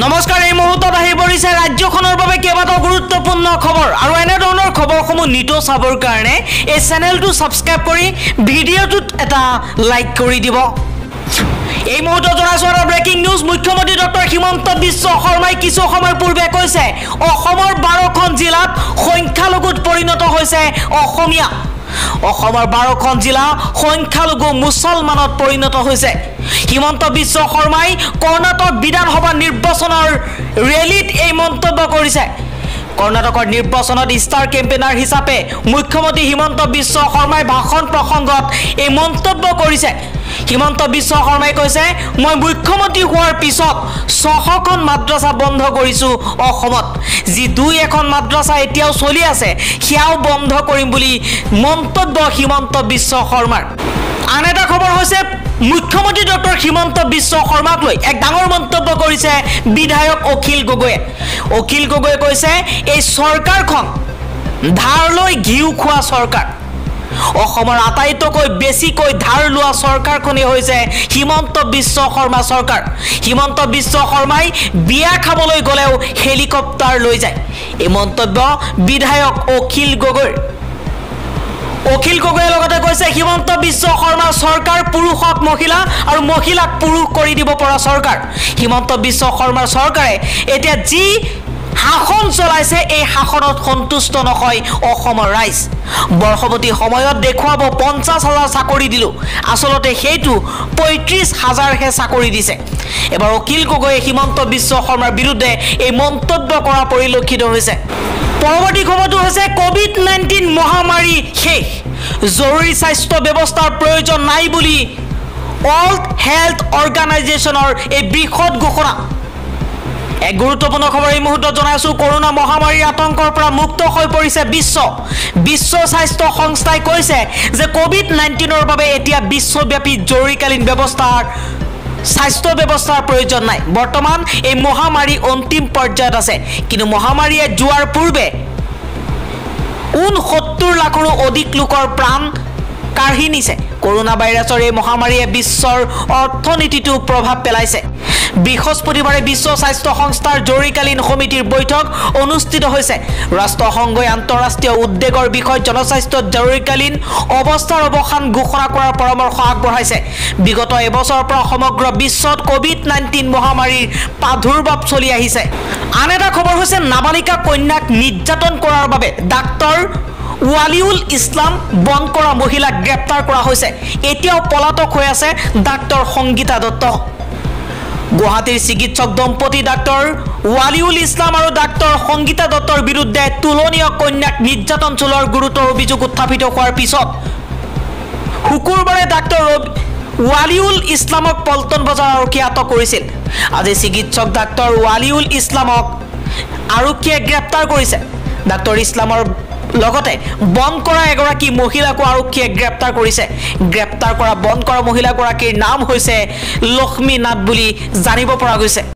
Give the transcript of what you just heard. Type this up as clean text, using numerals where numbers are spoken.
নমস্কাৰ এই মুহূৰ্তত আহি পৰিছে ৰাজ্যখনৰ বাবে কেইবাটাও গুৰুত্বপূৰ্ণ খবৰ আৰু এনে ধৰণৰ খবৰসমূহ নিত চাবৰ কাৰণে এই চেনেলটো সাবস্ক্ৰাইব কৰি ভিডিঅ'টোত এটা লাইক কৰি দিব। এই মুহূৰ্তত জনাইছো এটা ব্ৰেকিং নিউজ। মুখ্যমন্ত্ৰী ডক্টৰ হিমন্ত বিশ্ব শৰ্মাই কিছু সময় পূৰ্বে কৈছে অসমৰ 12খন জিলাত সংখ্যালঘুত পৰিণত হৈছে অসমীয়া। অসমৰ 12খন জিলা সংখ্যালঘু মুছলমানত পৰিণত হৈছে। হিমন্ত বিশ্ব শৰ্মাই কৰ্ণাটক বিধানসভা নিৰ্বাচনৰ ৰেলীত এই মন্তব্য কৰিছে। কৰ্ণাটকৰ নিৰ্বাচনত ষ্টাৰ কেম্পেইনাৰ হিচাপে মুখ্যমন্ত্ৰী হিমন্ত বিশ্ব শৰ্মাই ভাষণ প্ৰসংগত এই মন্তব্য কৰিছে। হিমন্ত বিশ্ব শৰ্মাই কৈছে মই মুখ্যমন্ত্ৰী হোৱাৰ পিছত 600খন মাদ্ৰাসা বন্ধ কৰিছো অসমত। যি 2-1খন মাদ্ৰাসা এতিয়াও চলি আছে সেয়াও বন্ধ কৰিম বুলি মন্তব্য হিমন্ত বিশ্ব শৰ্মাৰ। আন এটা খবৰ হৈছে মুখ্যমন্ত্ৰী ডক্টৰ হিমন্ত বিশ্ব শৰ্মাক লৈ এক ডাঙৰ মন্তব্য কৰিছে বিধায়ক অখিল গগৈয়ে। অখিল গগৈয়ে কৈছে এই চৰকাৰখন ধাৰ লৈ ঘিউ খোৱা চৰকাৰ। অসমৰ আটাইতকৈ বেছিকৈ ধাৰ লোৱা চৰকাৰখনেই হৈছে হিমন্ত বিশ্ব শৰ্মা চৰকাৰ। হিমন্ত বিশ্ব শৰ্মাই বিয়া খাবলৈ গ'লেও হেলিকপ্টাৰ লৈ যায়। এই মন্তব্য বিধায়ক অখিল গগৈৰ। অখিল গগৈয়ে লগতে কৈছে হিমন্ত বিশ্ব শৰ্মা চৰকাৰ পুৰুষক মহিলা আৰু মহিলাক পুৰুষ কৰি দিব পৰা চৰকাৰ। হিমন্ত বিশ্ব শৰ্মাৰ চৰকাৰে এতিয়া যি শাসন চলাইছে এই শাসনত সন্তুষ্ট নহয় অসমৰ ৰাইজ। বৰ্ষৱতী সময়ত দেখুৱাব 50,000 চাকৰি দিলো, আচলতে সেইটো 35,000হে চাকৰি দিছে। এবাৰ অখিল গগৈয়ে হিমন্ত বিশ্ব শৰ্মাৰ বিৰুদ্ধে এই মন্তব্য কৰা পৰিলক্ষিত হৈছে। পৰৱৰ্তী খবৰটো হৈছে কোভিড-19 মহামাৰী শেষ, জৰুৰী স্বাস্থ্য ব্যৱস্থাৰ প্ৰয়োজন নাই বুলি ৱৰ্ল্ড হেল্থ অৰ্গানাইজেশ্যনৰ এই বৃহৎ ঘোষণা। এক গুৰুত্বপূৰ্ণ খবৰ এই মুহূৰ্তত জনাইছো। কৰোনা মহামাৰীৰ আতংকৰ পৰা মুক্ত হৈ পৰিছে বিশ্ব স্বাস্থ্য সংস্থাই কৈছে যে কোভিড-19ৰ বাবে এতিয়া বিশ্বব্যাপী জৰুৰীকালীন স্বাস্থ্য ব্যৱস্থাৰ প্ৰয়োজন নাই। বৰ্তমান এই মহামাৰী অন্তিম পৰ্যায়ত আছে, কিন্তু মহামাৰীয়ে যোৱাৰ পূৰ্বে 69 লাখৰো অধিক লোকৰ প্ৰাণ কাঢ়ি নিছে। কৰোনা ভাইৰাছৰ এই মহামাৰীয়ে বিশ্বৰ অৰ্থনীতিটো প্ৰভাৱ পেলাইছে। বৃহস্পতিবাৰে বিশ্ব স্বাস্থ্য সংস্থাৰ জৰুৰীকালীন সমিতিৰ বৈঠক অনুষ্ঠিত হৈছে। ৰাষ্ট্ৰসংঘই আন্তঃৰাষ্ট্ৰীয় উদ্বেগৰ বিষয়ত জনস্বাস্থ্যত জৰুৰীকালীন অৱস্থাৰ অৱসান ঘোষণা কৰাৰ পৰামৰ্শ আগবঢ়াইছে। বিগত এবছৰৰ পৰা সমগ্ৰ বিশ্বত কোভিড-19 মহামাৰীৰ প্ৰাদুৰ্ভাৱ চলি আহিছে। আন এটা খবৰ হৈছে নাবালিকা কন্যাক নিৰ্যাতন কৰাৰ বাবে ডাক্তৰ ৱালিউল ইছলাম বন্ধ কৰা মহিলাক গ্ৰেপ্তাৰ কৰা হৈছে। এতিয়াও পলাতক হৈ আছে ডাক্তৰ সংগীতা দত্ত। গুৱাহাটীৰ চিকিৎসক দম্পতি ডাক্তৰ ৱালিউল ইছলাম আৰু ডাক্তৰ সংগীতা দত্তৰ বিৰুদ্ধে তুলনীয় কন্যাক নিৰ্যাতন চলোৱাৰ গুৰুতৰ অভিযোগ উত্থাপিত হোৱাৰ পিছত শুকুৰবাৰে ডাক্তৰ ৱালিউল ইছলামক পল্টন বজাৰ আৰক্ষীয়ে আটক কৰিছিল। আজি চিকিৎসক ডাক্তৰ ৱালিউল ইছলামক আৰক্ষীয়ে গ্ৰেপ্তাৰ কৰিছে। ডাক্তৰ ইছলামৰ লগতে বন্ধ কৰা এগৰাকী মহিলাকো আৰক্ষীয়ে গ্ৰেপ্তাৰ কৰিছে। গ্ৰেপ্তাৰ কৰা বন্ধ কৰা মহিলাগৰাকীৰ নাম হৈছে লক্ষ্মী নাথ বুলি জানিব পৰা গৈছে।